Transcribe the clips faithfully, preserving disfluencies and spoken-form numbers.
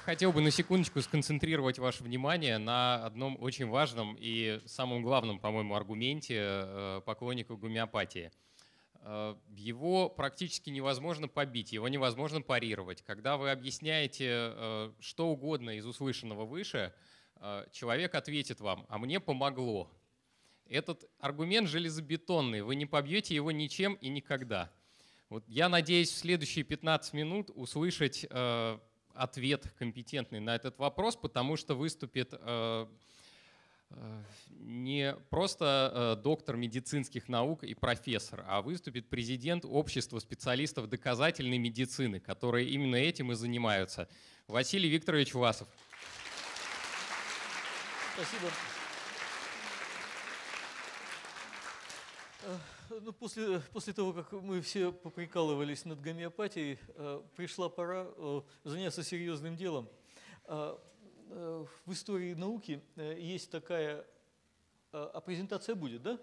хотел бы на секундочку сконцентрировать ваше внимание на одном очень важном и самом главном, по-моему, аргументе поклонников гомеопатии. Его практически невозможно побить, его невозможно парировать. Когда вы объясняете что угодно из услышанного выше, человек ответит вам: «А мне помогло». Этот аргумент железобетонный, вы не побьете его ничем и никогда. Вот я надеюсь в следующие пятнадцать минут услышать э, ответ компетентный на этот вопрос, потому что выступит э, э, не просто э, доктор медицинских наук и профессор, а выступит президент общества специалистов доказательной медицины, которые именно этим и занимаются. Василий Викторович Власов. Спасибо. Ну, после, после того, как мы все поприкалывались над гомеопатией, пришла пора заняться серьезным делом. В истории науки есть такая... А презентация будет, да?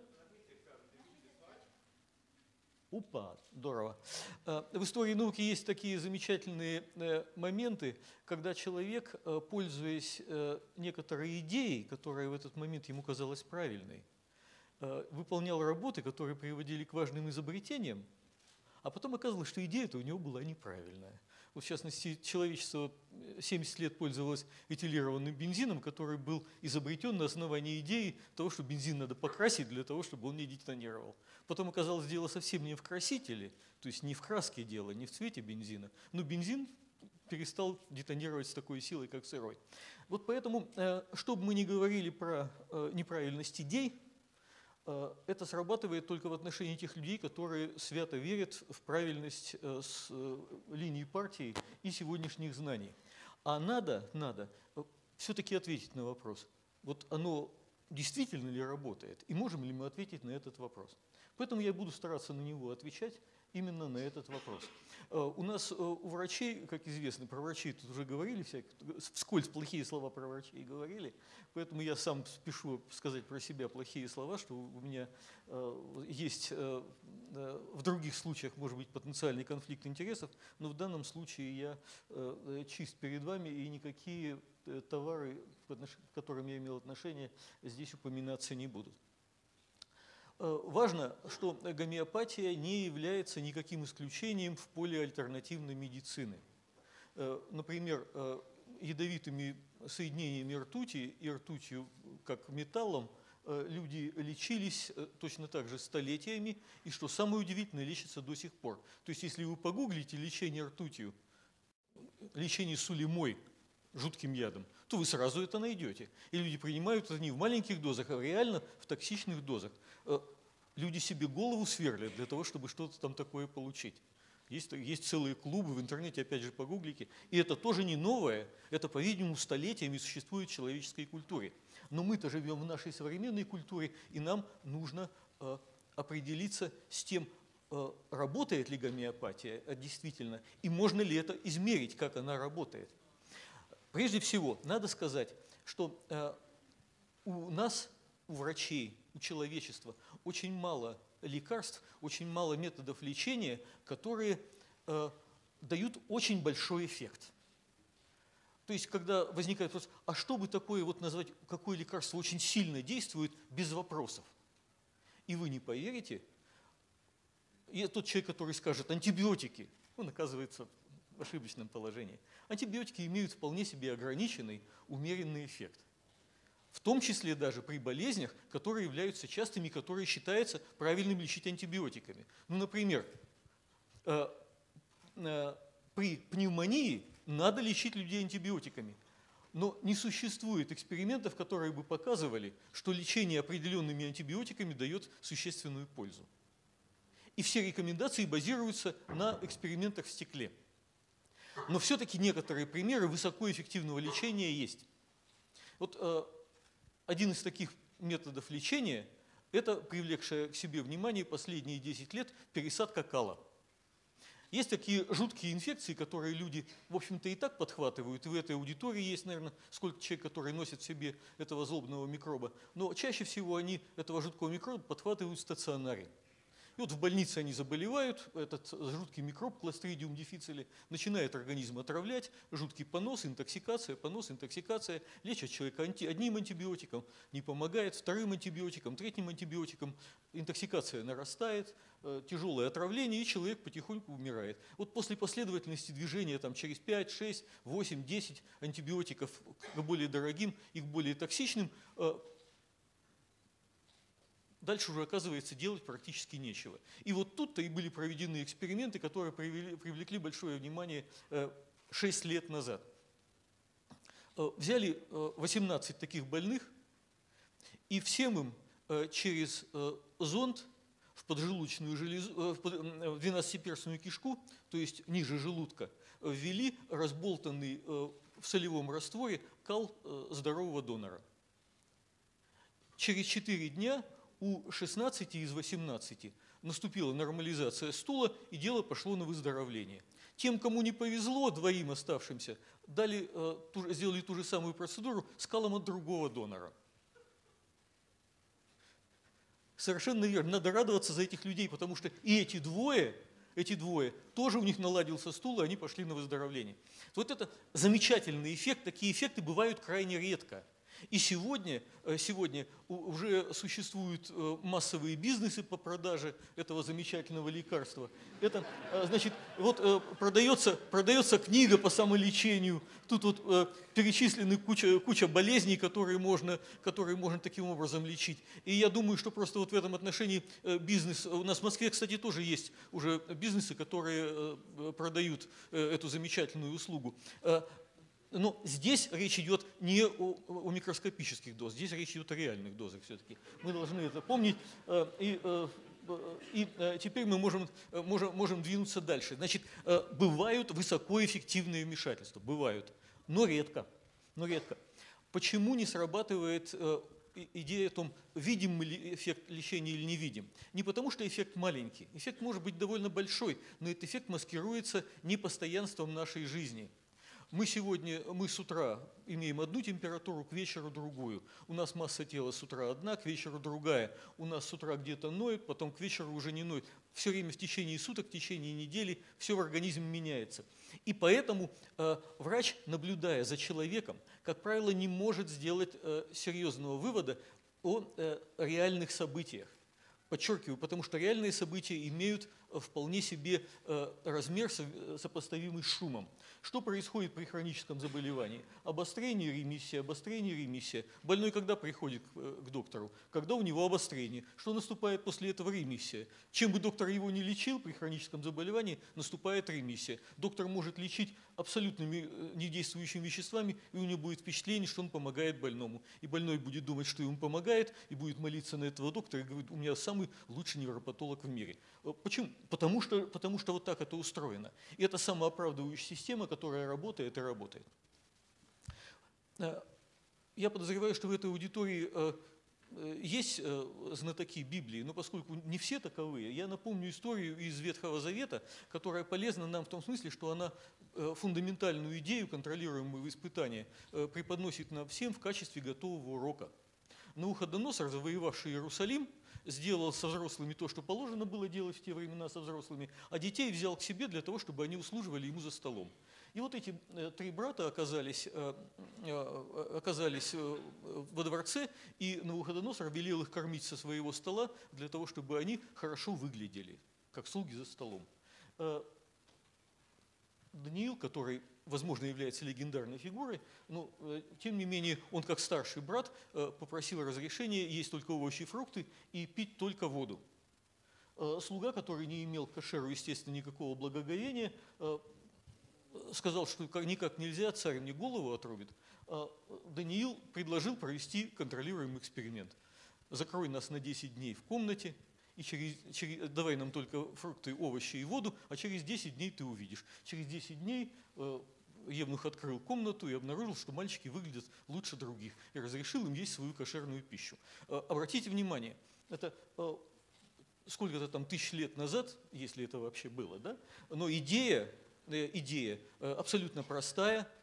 Опа, здорово. В истории науки есть такие замечательные моменты, когда человек, пользуясь некоторой идеей, которая в этот момент ему казалась правильной, выполнял работы, которые приводили к важным изобретениям, а потом оказалось, что идея-то у него была неправильная. Вот в частности, человечество семьдесят лет пользовалось этилированным бензином, который был изобретен на основании идеи того, что бензин надо покрасить для того, чтобы он не детонировал. Потом оказалось, дело совсем не в красителе, то есть не в краске дело, не в цвете бензина, но бензин перестал детонировать с такой силой, как сырой. Вот поэтому, что бы мы ни говорили про неправильность идей, это срабатывает только в отношении тех людей, которые свято верят в правильность с линии партии и сегодняшних знаний. А надо, надо все-таки ответить на вопрос, вот оно действительно ли работает, и можем ли мы ответить на этот вопрос. Поэтому я буду стараться на него отвечать именно на этот вопрос. У нас у врачей, как известно, про врачей тут уже говорили, всякие, вскользь плохие слова про врачей говорили, поэтому я сам спешу сказать про себя плохие слова, что у меня есть в других случаях, может быть, потенциальный конфликт интересов, но в данном случае я чист перед вами, и никакие товары, к которым я имел отношение, здесь упоминаться не будут. Важно, что гомеопатия не является никаким исключением в поле альтернативной медицины. Например, ядовитыми соединениями ртути и ртутью как металлом люди лечились точно так же столетиями, и, что самое удивительное, лечатся до сих пор. То есть, если вы погуглите лечение ртутью, лечение сулемой, жутким ядом, то вы сразу это найдете. И люди принимают это не в маленьких дозах, а реально в токсичных дозах. Люди себе голову сверлят для того, чтобы что-то там такое получить. Есть, есть целые клубы в интернете, опять же, погуглите. И это тоже не новое, это, по-видимому, столетиями существует в человеческой культуре. Но мы-то живем в нашей современной культуре, и нам нужно э, определиться с тем, э, работает ли гомеопатия действительно, и можно ли это измерить, как она работает. Прежде всего, надо сказать, что э, у нас, у врачей, у человечества очень мало лекарств, очень мало методов лечения, которые э, дают очень большой эффект. То есть, когда возникает вопрос, а что бы такое вот назвать, какое лекарство очень сильно действует без вопросов? И вы не поверите, и тот человек, который скажет антибиотики, он оказывается в ошибочном положении. Антибиотики имеют вполне себе ограниченный, умеренный эффект. В том числе даже при болезнях, которые являются частыми, которые считается правильным лечить антибиотиками. Ну, например, э, э, при пневмонии надо лечить людей антибиотиками. Но не существует экспериментов, которые бы показывали, что лечение определенными антибиотиками дает существенную пользу. И все рекомендации базируются на экспериментах в стекле. Но все-таки некоторые примеры высокоэффективного лечения есть. Вот э, один из таких методов лечения – это привлекшее к себе внимание последние десять лет пересадка кала. Есть такие жуткие инфекции, которые люди, в общем-то, и так подхватывают. И в этой аудитории есть, наверное, сколько человек, которые носят в себе этого злобного микроба. Но чаще всего они этого жуткого микроба подхватывают в стационаре. И вот в больнице они заболевают, этот жуткий микроб Clostridium difficile начинает организм отравлять, жуткий понос, интоксикация, понос, интоксикация. Лечат человека анти, одним антибиотиком, не помогает, вторым антибиотиком, третьим антибиотиком. Интоксикация нарастает, тяжелое отравление, и человек потихоньку умирает. Вот после последовательности движения там, через пять, шесть, восемь, десять антибиотиков к более дорогим и к более токсичным, дальше уже, оказывается, делать практически нечего. И вот тут-то и были проведены эксперименты, которые привели, привлекли большое внимание шесть лет назад. Взяли восемнадцать таких больных, и всем им через зонд в поджелудочную железу, в двенадцатиперстную кишку, то есть ниже желудка, ввели разболтанный в солевом растворе кал здорового донора. Через четыре дня у шестнадцати из восемнадцати наступила нормализация стула, и дело пошло на выздоровление. Тем, кому не повезло, двоим оставшимся, дали, сделали ту же самую процедуру с калом от другого донора. Совершенно верно. Надо радоваться за этих людей, потому что и эти двое, эти двое, тоже у них наладился стул, и они пошли на выздоровление. Вот это замечательный эффект. Такие эффекты бывают крайне редко. И сегодня, сегодня уже существуют массовые бизнесы по продаже этого замечательного лекарства. Это, значит, вот продается, продается книга по самолечению. Тут вот перечислены куча, куча болезней, которые можно, которые можно таким образом лечить. И я думаю, что просто вот в этом отношении бизнес... У нас в Москве, кстати, тоже есть уже бизнесы, которые продают эту замечательную услугу. Но здесь речь идет не о, о микроскопических дозах, здесь речь идет о реальных дозах все-таки. Мы должны это помнить. И, и теперь мы можем, можем, можем двинуться дальше. Значит, бывают высокоэффективные вмешательства, бывают, но редко, но редко. Почему не срабатывает идея о том, видим мы ли эффект лечения или не видим? Не потому, что эффект маленький. Эффект может быть довольно большой, но этот эффект маскируется непостоянством нашей жизни. Мы сегодня, мы с утра имеем одну температуру, к вечеру другую. У нас масса тела с утра одна, к вечеру другая. У нас с утра где-то ноет, потом к вечеру уже не ноет. Все время в течение суток, в течение недели все в организме меняется. И поэтому э, врач, наблюдая за человеком, как правило, не может сделать э, серьезного вывода о э, реальных событиях. Подчеркиваю, потому что реальные события имеют вполне себе размер, сопоставимый с шумом. Что происходит при хроническом заболевании? Обострение, ремиссия, обострение, ремиссия. Больной когда приходит к доктору? Когда у него обострение. Что наступает после этого? Ремиссия. Чем бы доктор его не лечил, при хроническом заболевании наступает ремиссия. Доктор может лечить абсолютными недействующими веществами, и у него будет впечатление, что он помогает больному. И больной будет думать, что ему помогает, и будет молиться на этого доктора, и говорит: у меня самый лучший невропатолог в мире. Почему? Потому что, потому что вот так это устроено. И это самооправдывающая система, которая работает и работает. Я подозреваю, что в этой аудитории есть знатоки Библии, но поскольку не все таковые, я напомню историю из Ветхого Завета, которая полезна нам в том смысле, что она фундаментальную идею контролируемого испытания преподносит нам всем в качестве готового урока. Навуходоносор, завоевавший Иерусалим, сделал со взрослыми то, что положено было делать в те времена со взрослыми, а детей взял к себе для того, чтобы они услуживали ему за столом. И вот эти три брата оказались, оказались во дворце, и Навуходоносор велел их кормить со своего стола для того, чтобы они хорошо выглядели, как слуги за столом. Даниил, который, возможно, является легендарной фигурой, но, тем не менее, он, как старший брат, попросил разрешения есть только овощи и фрукты и пить только воду. Слуга, который не имел к кошеру, естественно, никакого благоговения, сказал, что никак нельзя, царь мне голову отрубит. Даниил предложил провести контролируемый эксперимент. Закрой нас на десять дней в комнате, и через, через, давай нам только фрукты, овощи и воду, а через десять дней ты увидишь. Через десять дней э, евнух открыл комнату и обнаружил, что мальчики выглядят лучше других, и разрешил им есть свою кошерную пищу. Э, обратите внимание, это э, сколько-то там тысяч лет назад, если это вообще было, да? Но идея, э, идея э, абсолютно простая,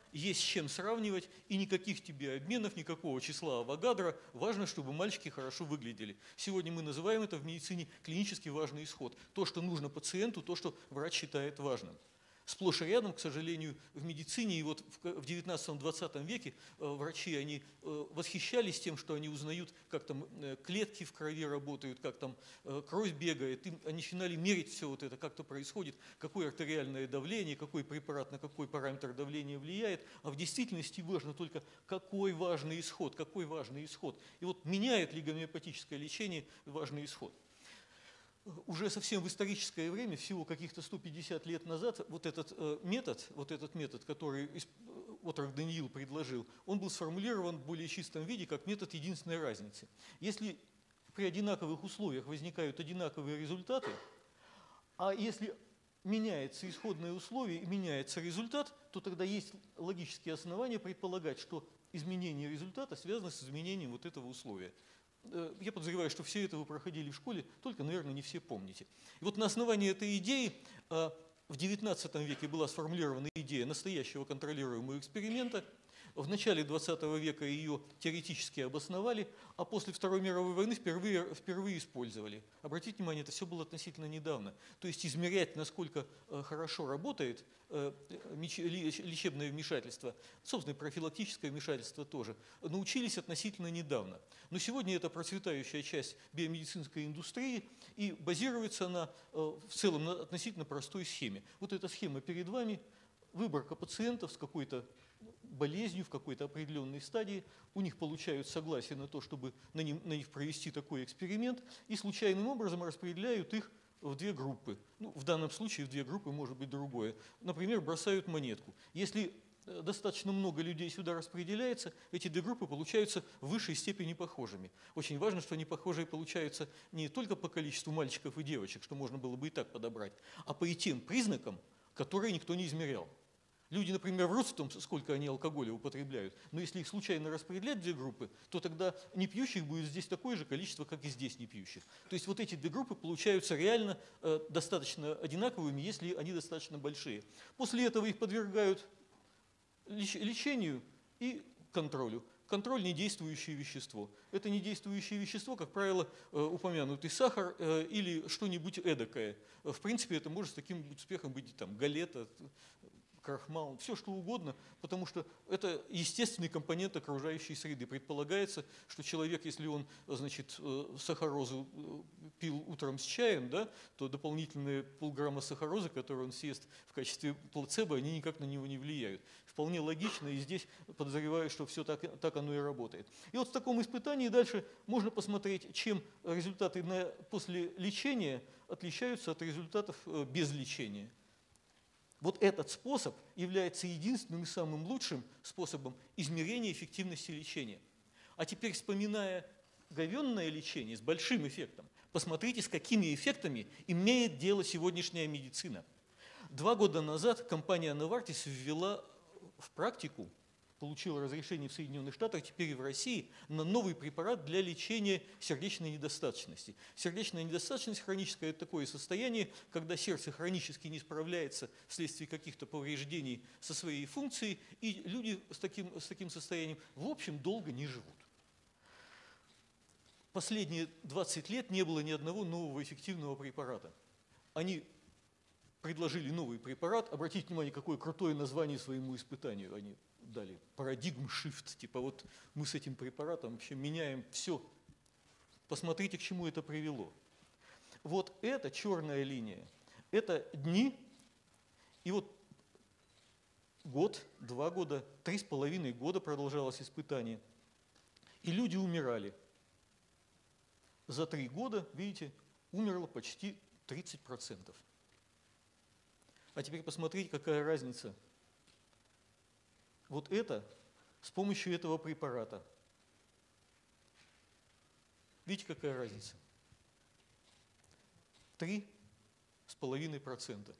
есть с чем сравнивать, и никаких тебе обменов, никакого числа Авогадро. Важно, чтобы мальчики хорошо выглядели. Сегодня мы называем это в медицине клинически важный исход. То, что нужно пациенту, то, что врач считает важным. Сплошь и рядом, к сожалению, в медицине, и вот в девятнадцатом-двадцатом веке врачи, они восхищались тем, что они узнают, как там клетки в крови работают, как там кровь бегает. Им, они начинали мерить все вот это, как то происходит, какое артериальное давление, какой препарат на какой параметр давления влияет. А в действительности важно только, какой важный исход, какой важный исход. И вот меняет ли гомеопатическое лечение важный исход. Уже совсем в историческое время, всего каких-то сто пятьдесят лет назад, вот этот э, метод, вот этот метод, который отрок Даниил предложил, он был сформулирован в более чистом виде как метод единственной разницы. Если при одинаковых условиях возникают одинаковые результаты, а если меняется исходное условие и меняется результат, то тогда есть логические основания предполагать, что изменение результата связано с изменением вот этого условия. Я подозреваю, что все это вы проходили в школе, только, наверное, не все помните. И вот на основании этой идеи в девятнадцатом веке была сформулирована идея настоящего контролируемого эксперимента. В начале двадцатого века ее теоретически обосновали, а после Второй мировой войны впервые, впервые использовали. Обратите внимание, это все было относительно недавно. То есть измерять, насколько хорошо работает лечебное вмешательство, собственно, профилактическое вмешательство тоже, научились относительно недавно. Но сегодня это процветающая часть биомедицинской индустрии, и базируется она в целом на относительно простой схеме. Вот эта схема перед вами, выборка пациентов с какой-то болезнью в какой-то определенной стадии, у них получают согласие на то, чтобы на, ним, на них провести такой эксперимент, и случайным образом распределяют их в две группы. Ну, в данном случае в две группы может быть другое. Например, бросают монетку. Если достаточно много людей сюда распределяется, эти две группы получаются в высшей степени похожими. Очень важно, что они похожие получаются не только по количеству мальчиков и девочек, что можно было бы и так подобрать, а по и тем признакам, которые никто не измерял. Люди, например, врут в том, сколько они алкоголя употребляют, но если их случайно распределять в две группы, то тогда не пьющих будет здесь такое же количество, как и здесь не пьющих. То есть вот эти две группы получаются реально э, достаточно одинаковыми, если они достаточно большие. После этого их подвергают леч лечению и контролю. Контроль – недействующее вещество. Это недействующее вещество, как правило, упомянутый сахар или что-нибудь эдакое. В принципе, это может с таким успехом быть там галета, крахмал, все что угодно, потому что это естественный компонент окружающей среды. Предполагается, что человек, если он, значит, сахарозу пил утром с чаем, да, то дополнительные полграмма сахарозы, которые он съест в качестве плацебо, они никак на него не влияют. Вполне логично, и здесь подозреваю, что все так, так оно и работает. И вот в таком испытании дальше можно посмотреть, чем результаты на, после лечения отличаются от результатов без лечения. Вот этот способ является единственным и самым лучшим способом измерения эффективности лечения. А теперь, вспоминая говенное лечение с большим эффектом, посмотрите, с какими эффектами имеет дело сегодняшняя медицина. Два года назад компания Novartis ввела в практику, получила разрешение в Соединенных Штатах, теперь и в России, на новый препарат для лечения сердечной недостаточности. Сердечная недостаточность хроническая – это такое состояние, когда сердце хронически не справляется вследствие каких-то повреждений со своей функцией, и люди с таким, с таким состоянием, в общем, долго не живут. Последние двадцать лет не было ни одного нового эффективного препарата. Они предложили новый препарат, обратите внимание, какое крутое название своему испытанию они дали. Paradigm Shift, типа вот мы с этим препаратом вообще меняем все. Посмотрите, к чему это привело. Вот эта черная линия, это дни, и вот год, два года, три с половиной года продолжалось испытание, и люди умирали. За три года, видите, умерло почти тридцать процентов. А теперь посмотрите, какая разница. Вот это с помощью этого препарата. Видите, какая разница? Три с половиной процента.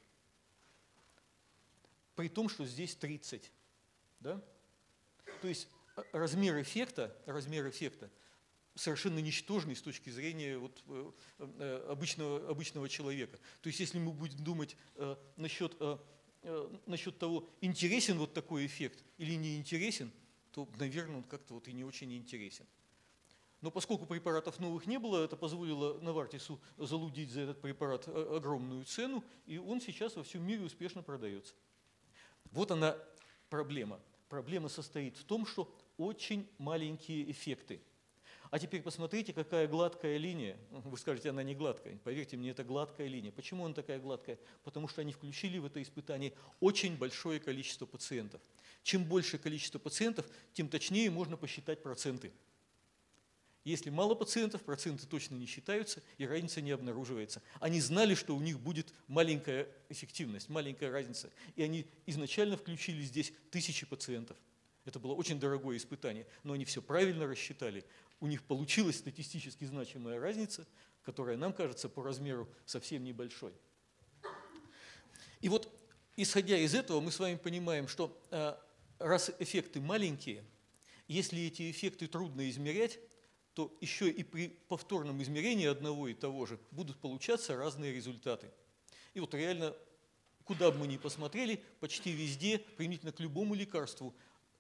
При том, что здесь тридцать. Да? То есть размер эффекта, размер эффекта совершенно ничтожный с точки зрения вот, обычного, обычного человека. То есть если мы будем думать э, насчет э, насчет того, интересен вот такой эффект или не интересен, то, наверное, он как-то вот и не очень интересен. Но поскольку препаратов новых не было, это позволило Новартису залудить за этот препарат огромную цену, и он сейчас во всем мире успешно продается. Вот она проблема. Проблема состоит в том, что очень маленькие эффекты. А теперь посмотрите, какая гладкая линия. Вы скажете, она не гладкая. Поверьте мне, это гладкая линия. Почему она такая гладкая? Потому что они включили в это испытание очень большое количество пациентов. Чем больше количество пациентов, тем точнее можно посчитать проценты. Если мало пациентов, проценты точно не считаются, и разница не обнаруживается. Они знали, что у них будет маленькая эффективность, маленькая разница. И они изначально включили здесь тысячи пациентов. Это было очень дорогое испытание, но они все правильно рассчитали. У них получилась статистически значимая разница, которая нам кажется по размеру совсем небольшой. И вот, исходя из этого, мы с вами понимаем, что раз эффекты маленькие, если эти эффекты трудно измерять, то еще и при повторном измерении одного и того же будут получаться разные результаты. И вот реально, куда бы мы ни посмотрели, почти везде, применительно к любому лекарству,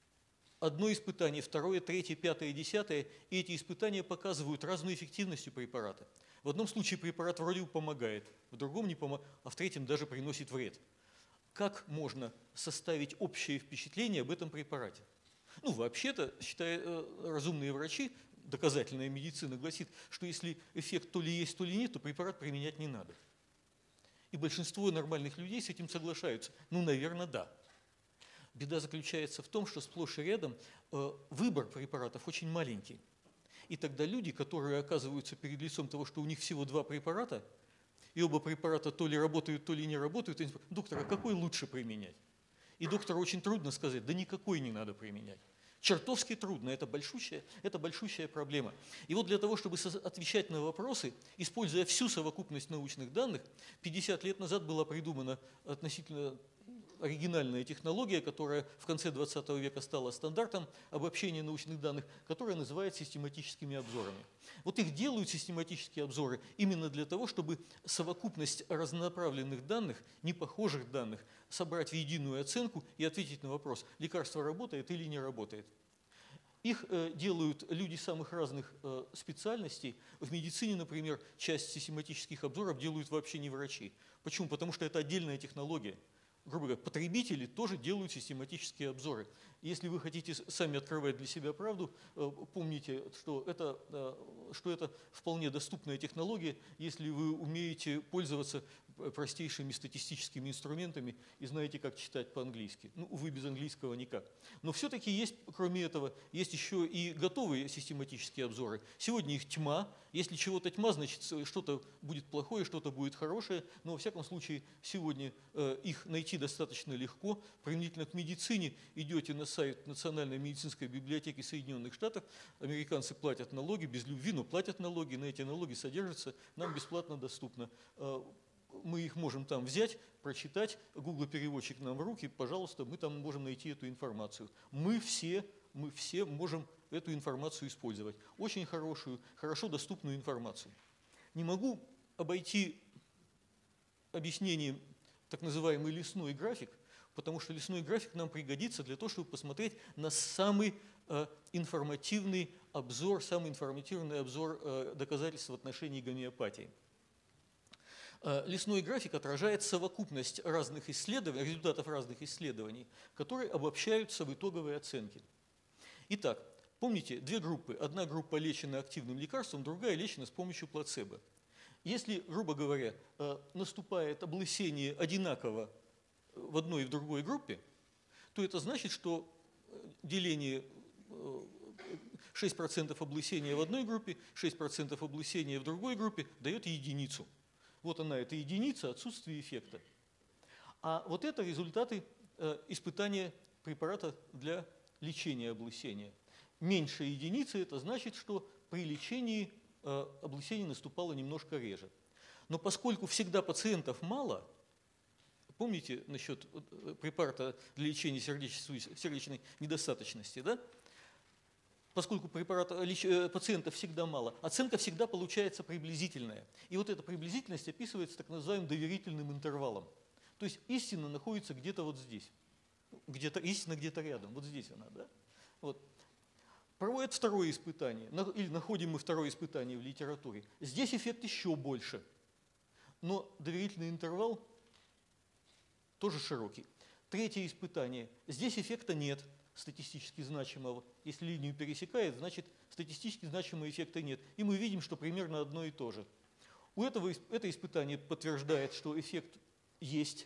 одно испытание, второе, третье, пятое, десятое, и эти испытания показывают разную эффективность у препарата. В одном случае препарат вроде бы помогает, в другом не помогает, а в третьем даже приносит вред. Как можно составить общее впечатление об этом препарате? Ну, вообще-то, считают разумные врачи, доказательная медицина гласит, что если эффект то ли есть, то ли нет, то препарат применять не надо. И большинство нормальных людей с этим соглашаются. Ну, наверное, да. Беда заключается в том, что сплошь и рядом выбор препаратов очень маленький. И тогда люди, которые оказываются перед лицом того, что у них всего два препарата, и оба препарата то ли работают, то ли не работают, они спрашивают: доктор, а какой лучше применять? И доктору очень трудно сказать: да никакой не надо применять. Чертовски трудно, это большущая, это большущая проблема. И вот для того, чтобы отвечать на вопросы, используя всю совокупность научных данных, пятьдесят лет назад была придумана относительно оригинальная технология, которая в конце двадцатого века стала стандартом обобщения научных данных, которая называется систематическими обзорами. Вот их делают, систематические обзоры, именно для того, чтобы совокупность разнонаправленных данных, непохожих данных, собрать в единую оценку и ответить на вопрос, лекарство работает или не работает. Их э, делают люди самых разных э, специальностей. В медицине, например, часть систематических обзоров делают вообще не врачи. Почему? Потому что это отдельная технология. Грубо говоря, потребители тоже делают систематические обзоры. Если вы хотите сами открывать для себя правду, помните, что это, что это вполне доступная технология, если вы умеете пользоваться простейшими статистическими инструментами и знаете, как читать по-английски. Ну, увы, без английского никак. Но все-таки есть, кроме этого, есть еще и готовые систематические обзоры. Сегодня их тьма. Если чего-то тьма, значит, что-то будет плохое, что-то будет хорошее. Но, во всяком случае, сегодня их найти достаточно легко. Применительно к медицине идете на сайт Национальной медицинской библиотеки Соединенных Штатов. Американцы платят налоги, без любви, но платят налоги. На эти налоги содержатся, нам бесплатно доступно. Мы их можем там взять, прочитать, Google-переводчик нам в руки, пожалуйста, мы там можем найти эту информацию. Мы все, мы все можем эту информацию использовать. Очень хорошую, хорошо доступную информацию. Не могу обойти объяснением так называемый лесной график, потому что лесной график нам пригодится для того, чтобы посмотреть на самый э, информативный обзор, самый информативный обзор э, доказательств в отношении гомеопатии. Лесной график отражает совокупность разных исследований, результатов разных исследований, которые обобщаются в итоговой оценке. Итак, помните, две группы. Одна группа лечена активным лекарством, другая лечена с помощью плацебо. Если, грубо говоря, наступает облысение одинаково в одной и в другой группе, то это значит, что деление шесть процентов облысения в одной группе, шесть процентов облысения в другой группе дает единицу. Вот она, эта единица, отсутствие эффекта. А вот это результаты э, испытания препарата для лечения облысения. Меньше единицы – это значит, что при лечении э, облысение наступало немножко реже. Но поскольку всегда пациентов мало, помните насчет препарата для лечения сердечной недостаточности, да? Поскольку препарата, пациентов всегда мало, оценка всегда получается приблизительная. И вот эта приблизительность описывается так называемым доверительным интервалом. То есть истина находится где-то вот здесь. Где-то истина где-то рядом, вот здесь она, да? Вот. Проводят второе испытание, или находим мы второе испытание в литературе. Здесь эффект еще больше, но доверительный интервал тоже широкий. Третье испытание. Здесь эффекта нет статистически значимого. Если линию пересекает, значит статистически значимого эффекта нет. И мы видим, что примерно одно и то же. У этого, это испытание подтверждает, что эффект есть,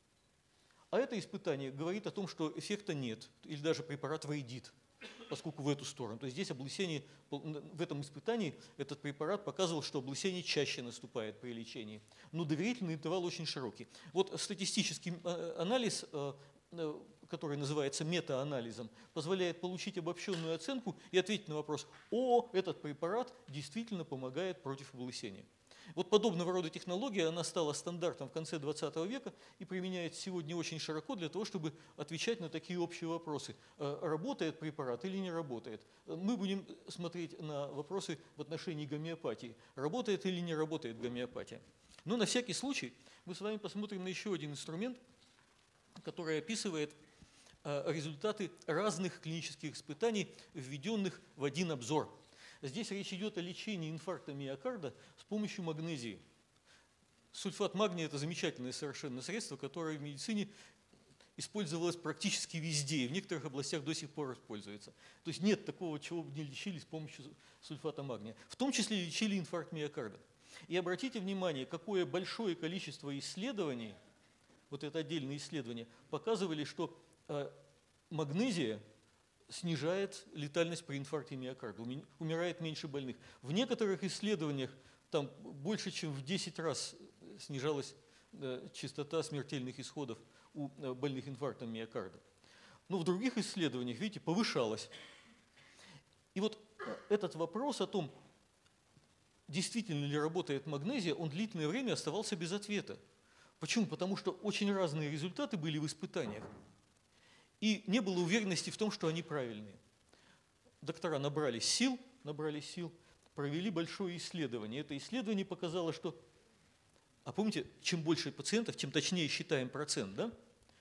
а это испытание говорит о том, что эффекта нет, или даже препарат вредит, поскольку в эту сторону. То есть здесь облысение, в этом испытании этот препарат показывал, что облысение чаще наступает при лечении. Но доверительный интервал очень широкий. Вот статистический анализ, который называется метаанализом, позволяет получить обобщенную оценку и ответить на вопрос: о, этот препарат действительно помогает против облысения. Вот подобного рода технология, она стала стандартом в конце двадцатого века и применяется сегодня очень широко для того, чтобы отвечать на такие общие вопросы. Работает препарат или не работает? Мы будем смотреть на вопросы в отношении гомеопатии. Работает или не работает гомеопатия? Но на всякий случай мы с вами посмотрим на еще один инструмент, который описывает результаты разных клинических испытаний, введенных в один обзор. Здесь речь идет о лечении инфаркта миокарда с помощью магнезии. Сульфат магния – это замечательное совершенно средство, которое в медицине использовалось практически везде, и в некоторых областях до сих пор используется. То есть нет такого, чего бы не лечили с помощью сульфата магния. В том числе лечили инфаркт миокарда. И обратите внимание, какое большое количество исследований, вот это отдельные исследования, показывали, что магнезия снижает летальность при инфаркте миокарда, умирает меньше больных. В некоторых исследованиях там больше, чем в десять раз снижалась частота смертельных исходов у больных инфарктом миокарда. Но в других исследованиях, видите, повышалась. И вот этот вопрос о том, действительно ли работает магнезия, он длительное время оставался без ответа. Почему? Потому что очень разные результаты были в испытаниях. И не было уверенности в том, что они правильные. Доктора набрались сил, набрались сил, провели большое исследование. Это исследование показало, что, а помните, чем больше пациентов, тем точнее считаем процент, да?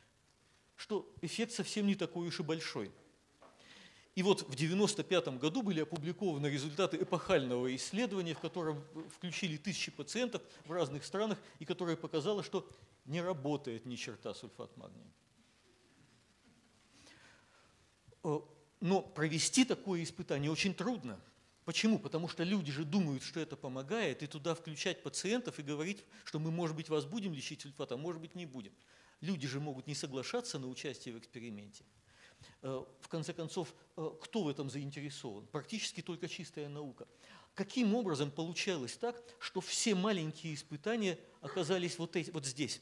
Что эффект совсем не такой уж и большой. И вот в девяносто пятом году были опубликованы результаты эпохального исследования, в котором включили тысячи пациентов в разных странах, и которое показало, что не работает ни черта сульфат магния. Но провести такое испытание очень трудно. Почему? Потому что люди же думают, что это помогает, и туда включать пациентов и говорить, что мы, может быть, вас будем лечить сульфатом, а может быть, не будем. Люди же могут не соглашаться на участие в эксперименте. В конце концов, кто в этом заинтересован? Практически только чистая наука. Каким образом получалось так, что все маленькие испытания оказались вот, эти, вот здесь?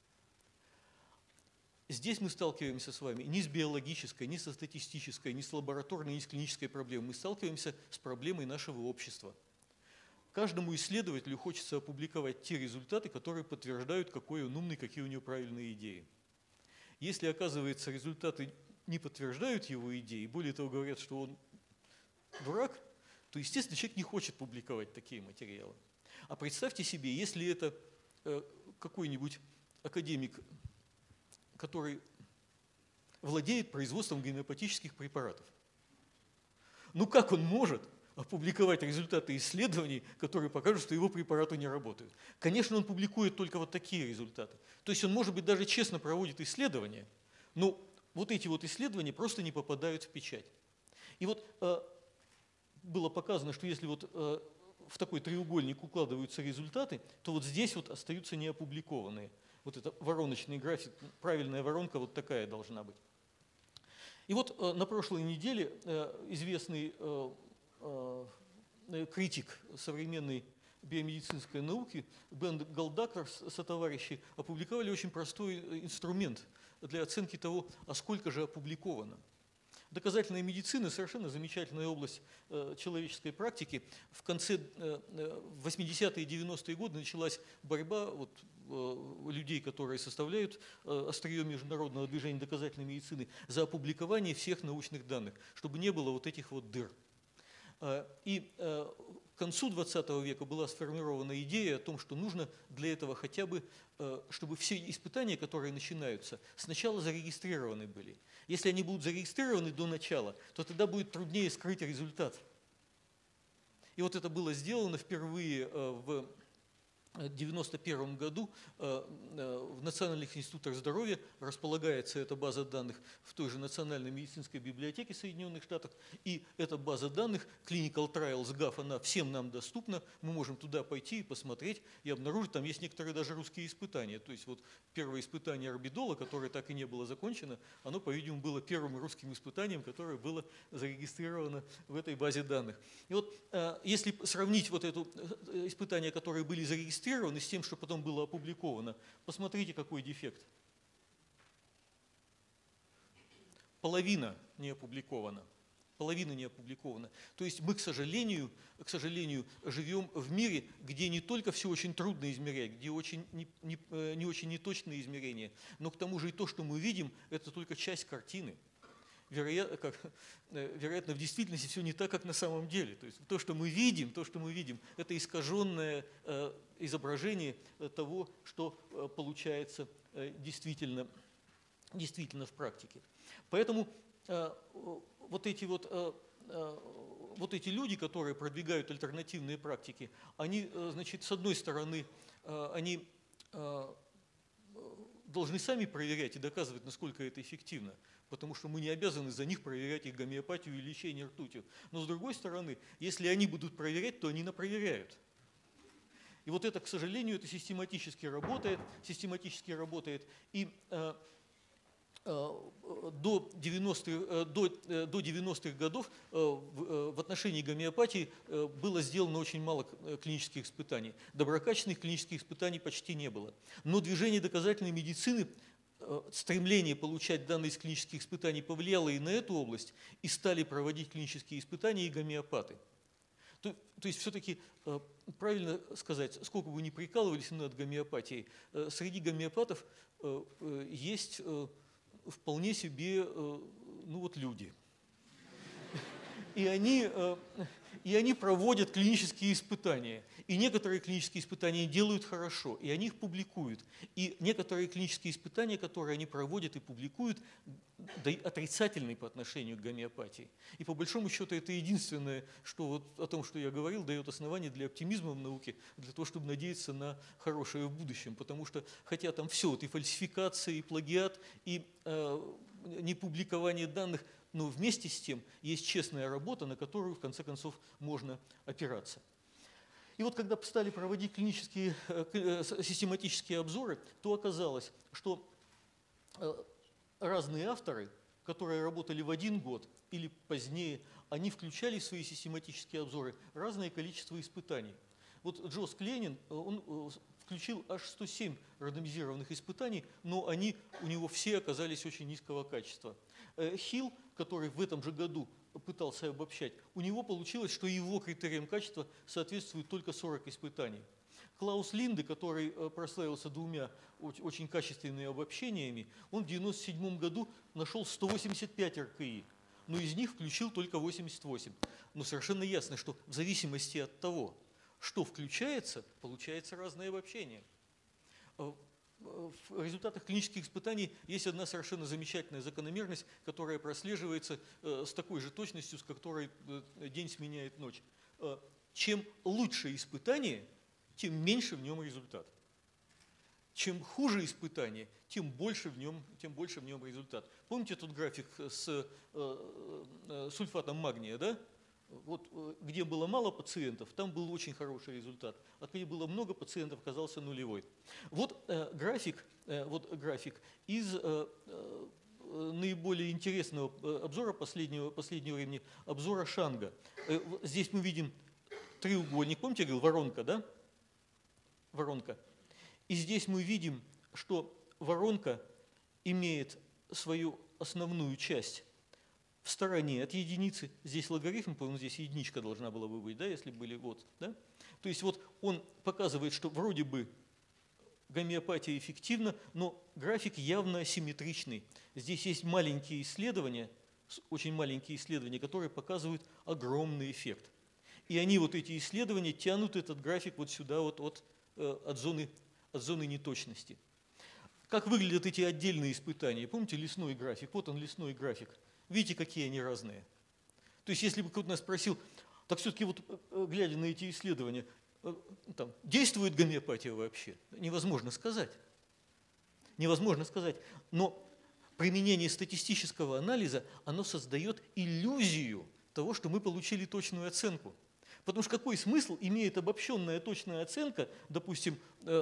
Здесь мы сталкиваемся с вами не с биологической, не со статистической, не с лабораторной, не с клинической проблемой. Мы сталкиваемся с проблемой нашего общества. Каждому исследователю хочется опубликовать те результаты, которые подтверждают, какой он умный, какие у него правильные идеи. Если, оказывается, результаты не подтверждают его идеи, более того, говорят, что он дурак, то, естественно, человек не хочет публиковать такие материалы. А представьте себе, если это какой-нибудь академик, который владеет производством гомеопатических препаратов. Ну как он может опубликовать результаты исследований, которые покажут, что его препараты не работают? Конечно, он публикует только вот такие результаты. То есть он, может быть, даже честно проводит исследования, но вот эти вот исследования просто не попадают в печать. И вот э, было показано, что если вот э, в такой треугольник укладываются результаты, то вот здесь вот остаются неопубликованные. Вот это вороночный график, правильная воронка вот такая должна быть. И вот э, на прошлой неделе э, известный э, э, критик современной биомедицинской науки Бен Голдакер сотоварищи опубликовали очень простой инструмент для оценки того, а сколько же опубликовано. Доказательная медицина – совершенно замечательная область э, человеческой практики. В конце э, восьмидесятые и девяностые годы началась борьба вот, э, людей, которые составляют э, острие международного движения доказательной медицины, за опубликование всех научных данных, чтобы не было вот этих вот дыр. Э, и э, концу двадцатого века была сформирована идея о том, что нужно для этого хотя бы, чтобы все испытания, которые начинаются, сначала зарегистрированы были. Если они будут зарегистрированы до начала, то тогда будет труднее скрыть результат. И вот это было сделано впервые в девяносто первом году в Национальных институтах здоровья располагается эта база данных в той же Национальной медицинской библиотеке Соединенных Штатов. И эта база данных Clinical Trials гав, она всем нам доступна. Мы можем туда пойти и посмотреть, и обнаружить, там есть некоторые даже русские испытания. То есть вот первое испытание орбидола, которое так и не было закончено, оно, по-видимому, было первым русским испытанием, которое было зарегистрировано в этой базе данных. И вот если сравнить вот это испытания, которые были зарегистрированы, с тем, что потом было опубликовано. Посмотрите, какой дефект. Половина не опубликована. Половина не опубликована. То есть мы, к сожалению, к сожалению, живем в мире, где не только все очень трудно измерять, где очень не, не, не очень неточные измерения, но к тому же и то, что мы видим, это только часть картины. Вероятно, как, вероятно, в действительности все не так, как на самом деле. То есть то, что мы видим, то, что мы видим, это искаженное э, изображение того, что э, получается э, действительно, действительно в практике. Поэтому э, вот эти вот, э, э, вот эти люди, которые продвигают альтернативные практики, они, э, значит, с одной стороны, э, они э, должны сами проверять и доказывать, насколько это эффективно, потому что мы не обязаны за них проверять их гомеопатию и лечение ртутью. Но с другой стороны, если они будут проверять, то они напроверяют. И вот это, к сожалению, это систематически работает, систематически работает. И э, э, до девяностых, э, до, э, до девяностых годов э, в, э, в отношении гомеопатии э, было сделано очень мало клинических испытаний. Доброкачественных клинических испытаний почти не было. Но движение доказательной медицины, стремление получать данные из клинических испытаний повлияло и на эту область, и стали проводить клинические испытания и гомеопаты. То, то есть все-таки правильно сказать, сколько бы ни прикалывались над гомеопатией, среди гомеопатов есть вполне себе ну вот люди. И они, и они проводят клинические испытания. И некоторые клинические испытания делают хорошо, и они их публикуют. И некоторые клинические испытания, которые они проводят и публикуют, отрицательные по отношению к гомеопатии. И по большому счету это единственное, что вот о том, что я говорил, дает основание для оптимизма в науке, для того, чтобы надеяться на хорошее в будущем. Потому что, хотя там все, вот и фальсификация, и плагиат, и э, непубликование данных, но вместе с тем есть честная работа, на которую, в конце концов, можно опираться. И вот когда стали проводить клинические, систематические обзоры, то оказалось, что разные авторы, которые работали в один год или позднее, они включали в свои систематические обзоры разное количество испытаний. Вот Джос Кленин, он включил аж сто семь рандомизированных испытаний, но они у него все оказались очень низкого качества. Хилл, который в этом же году пытался обобщать, у него получилось, что его критериям качества соответствует только сорок испытаний. Клаус Линде, который прославился двумя очень качественными обобщениями, он в девяносто седьмом году нашел сто восемьдесят пять эр ка и, но из них включил только восемьдесят восемь. Но совершенно ясно, что в зависимости от того, что включается, получается разное обобщение. В результатах клинических испытаний есть одна совершенно замечательная закономерность, которая прослеживается с такой же точностью, с которой день сменяет ночь. Чем лучше испытание, тем меньше в нем результат. Чем хуже испытание, тем больше в нем, тем больше в нем результат. Помните тот график с сульфатом магния, да? Вот где было мало пациентов, там был очень хороший результат, а где было много пациентов, оказался нулевой. Вот э, график, э, вот график из э, э, наиболее интересного обзора последнего, последнего времени, обзора Шанга. Э, здесь мы видим треугольник, помните, я говорил, воронка, да? Воронка. И здесь мы видим, что воронка имеет свою основную часть в стороне от единицы. Здесь логарифм, по-моему, здесь единичка должна была бы быть, да, если были вот, да? То есть вот он показывает, что вроде бы гомеопатия эффективна, но график явно асимметричный. Здесь есть маленькие исследования, очень маленькие исследования, которые показывают огромный эффект. И они, вот эти исследования, тянут этот график вот сюда, вот от, от, зоны, от зоны неточности. Как выглядят эти отдельные испытания? Помните лесной график? Вот он, лесной график. Видите, какие они разные? То есть, если бы кто-то нас спросил, так все-таки вот, глядя на эти исследования, там, действует гомеопатия вообще? Невозможно сказать. Невозможно сказать. Но применение статистического анализа, оно создает иллюзию того, что мы получили точную оценку. Потому что какой смысл имеет обобщенная точная оценка, допустим,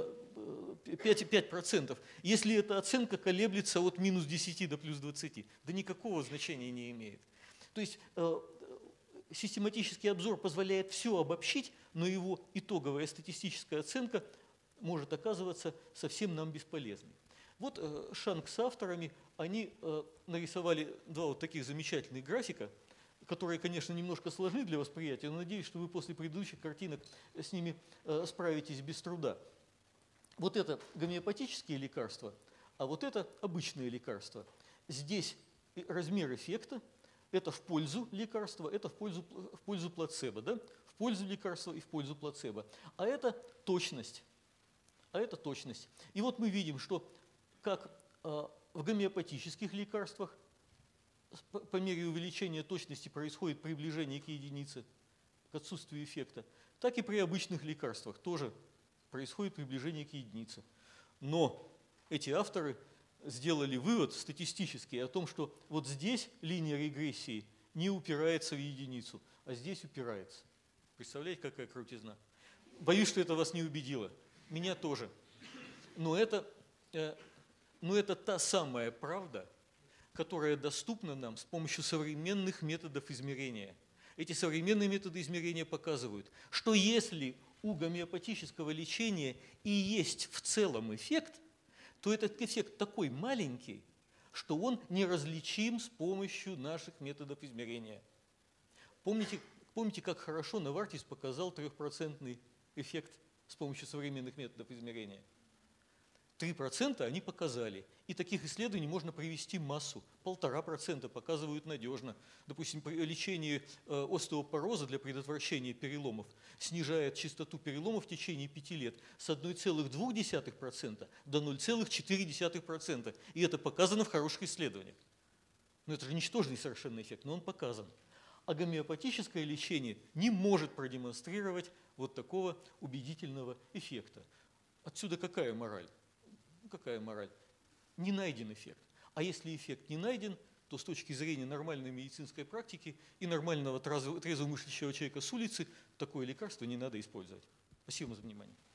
пять процентов, если эта оценка колеблется от минус десяти до плюс двадцати? Да никакого значения не имеет. То есть систематический обзор позволяет все обобщить, но его итоговая статистическая оценка может оказываться совсем нам бесполезной. Вот Шанг с авторами, они нарисовали два вот таких замечательных графика, которые, конечно, немножко сложны для восприятия, но надеюсь, что вы после предыдущих картинок с ними справитесь без труда. Вот это гомеопатические лекарства, а вот это обычные лекарства. Здесь размер эффекта, это в пользу лекарства, это в пользу, в пользу плацебо, да? В пользу лекарства и в пользу плацебо. А это точность. А это точность. И вот мы видим, что как в гомеопатических лекарствах по мере увеличения точности происходит приближение к единице, к отсутствию эффекта, так и при обычных лекарствах тоже происходит приближение к единице. Но эти авторы сделали вывод статистический о том, что вот здесь линия регрессии не упирается в единицу, а здесь упирается. Представляете, какая крутизна? Боюсь, что это вас не убедило. Меня тоже. Но это, но это та самая правда, которая доступна нам с помощью современных методов измерения. Эти современные методы измерения показывают, что если у гомеопатического лечения и есть в целом эффект, то этот эффект такой маленький, что он неразличим с помощью наших методов измерения. Помните, помните, как хорошо Навартис показал трехпроцентный эффект с помощью современных методов измерения? три процента они показали. И таких исследований можно привести массу. Полтора процента показывают надежно. Допустим, при лечении остеопороза для предотвращения переломов снижает частоту переломов в течение пяти лет с одной целой двух десятых процента до ноль целых четыре десятых процента. И это показано в хороших исследованиях. Но это же ничтожный совершенно эффект, но он показан. А гомеопатическое лечение не может продемонстрировать вот такого убедительного эффекта. Отсюда какая мораль? Какая мораль? Не найден эффект. А если эффект не найден, то с точки зрения нормальной медицинской практики и нормального трезвомыслящего человека с улицы такое лекарство не надо использовать. Спасибо за внимание.